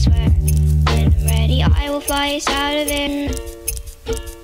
swear. When I'm ready, I will fly us out of here.